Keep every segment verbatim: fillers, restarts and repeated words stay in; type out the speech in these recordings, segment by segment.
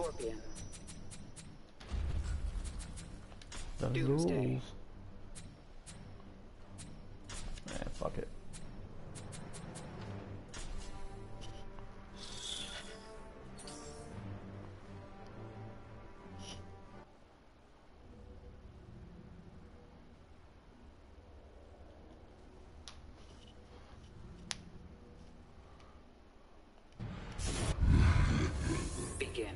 Scorpion. The Doomsday. rules. Man, fuck it. Begin.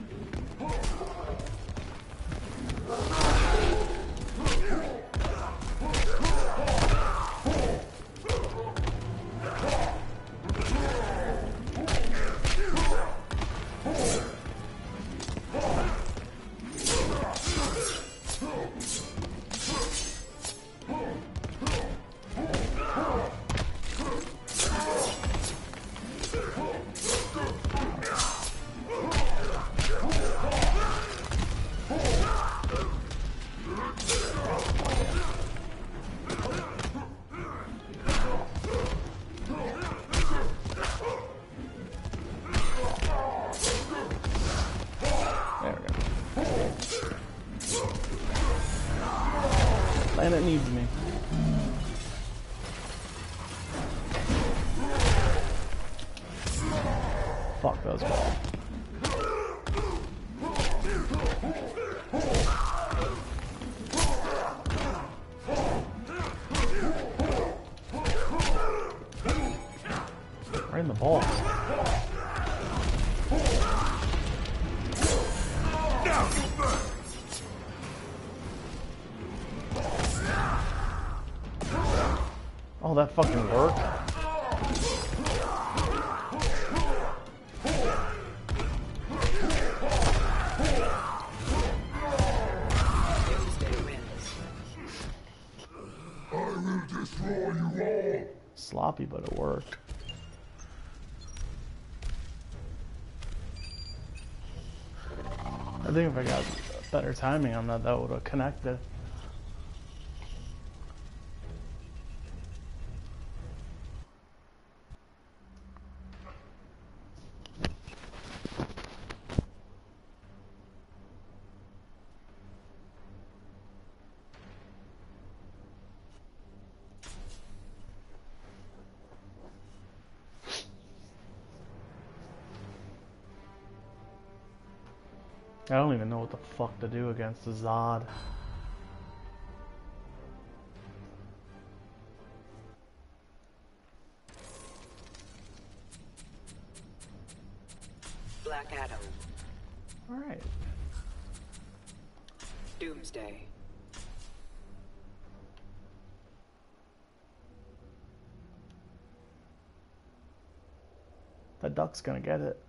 Planet needs me. Fuck those balls. Right in the balls. Oh, that fucking worked. I will destroy you all. Sloppy, but it worked. I think if I got better timing on that, that would have connected. I don't even know what the fuck to do against the Zod. Black Adam. Alright. Doomsday. That duck's gonna get it.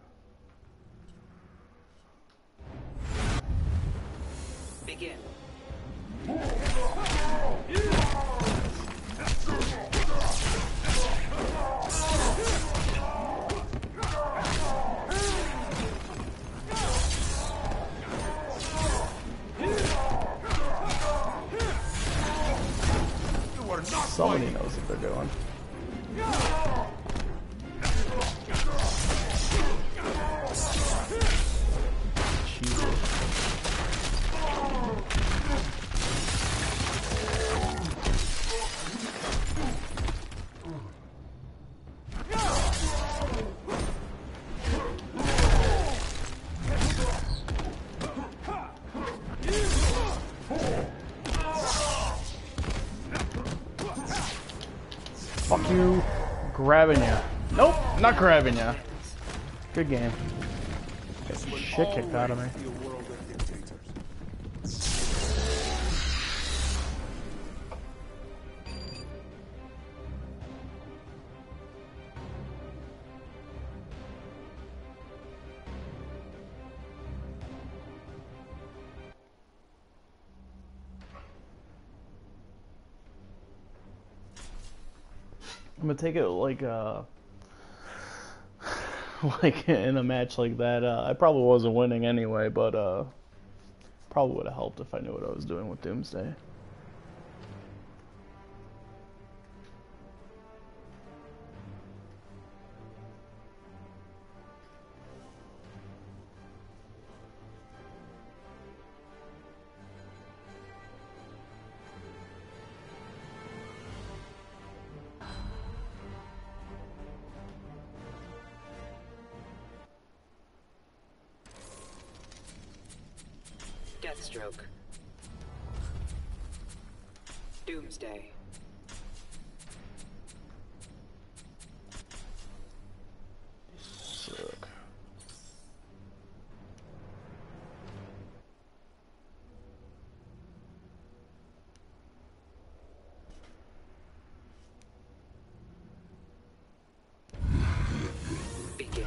Begin. Somebody knows what they're doing. Jesus. Fuck you. Grabbing you. Nope, not grabbing you. Good game. Get some shit kicked out of me. I'm gonna take it like uh like in a match like that. Uh, I probably wasn't winning anyway, but uh, probably would have helped if I knew what I was doing with Doomsday. Deathstroke. Doomsday. Suck. Begin.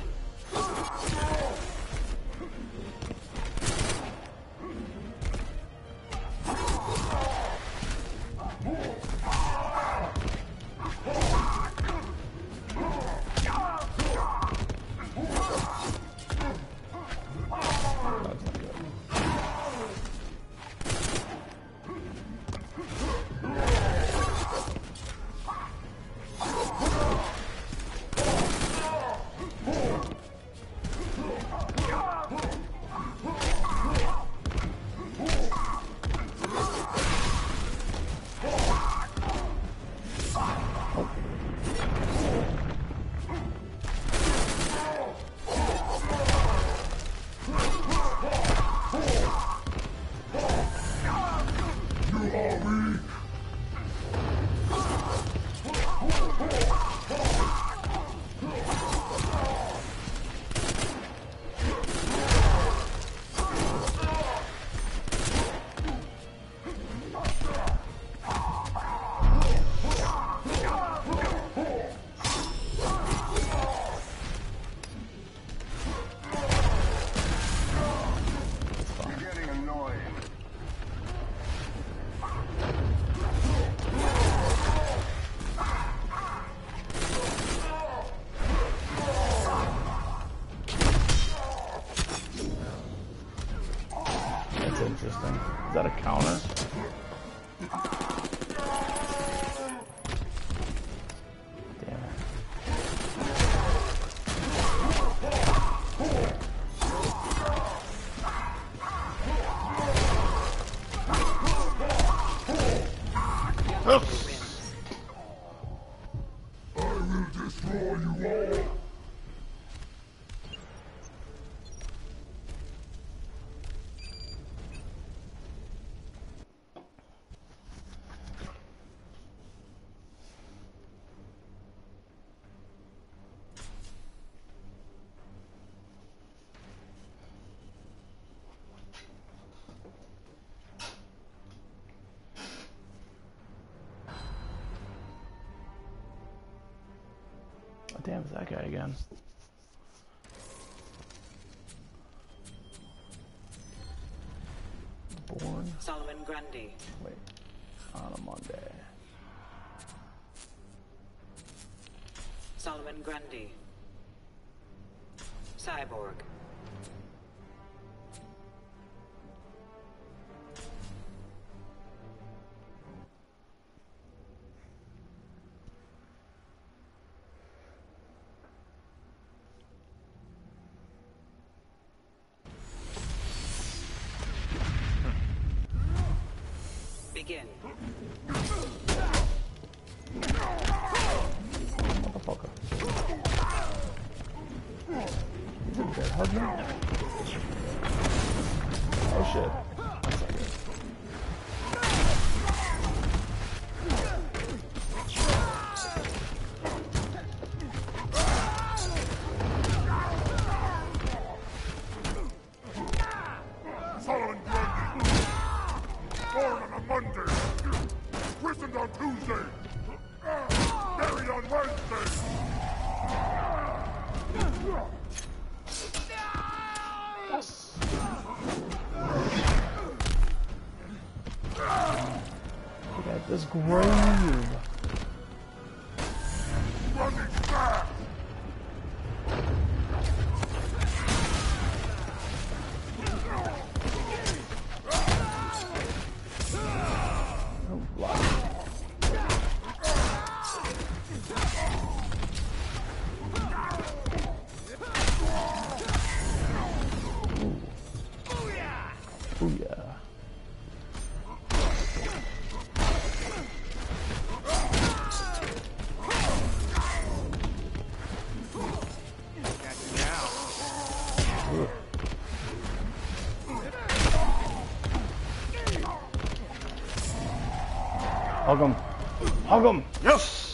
Interesting. Is that a counter? Damn it. I will destroy you all. Oh, damn, it's that guy again. Born. Solomon Grundy. Wait. On a Monday. Solomon Grundy. Cyborg. Begin. Motherfucker. You did hug me? Oh shit. That's not good. Solomon Grundy. Born on a Monday. Christened on Tuesday. Buried on Wednesday. Yes. Look at this grave. Grundy's back. Oh, blood. Ooh. Ooh, yeah. Hug him. Hug him. Yes.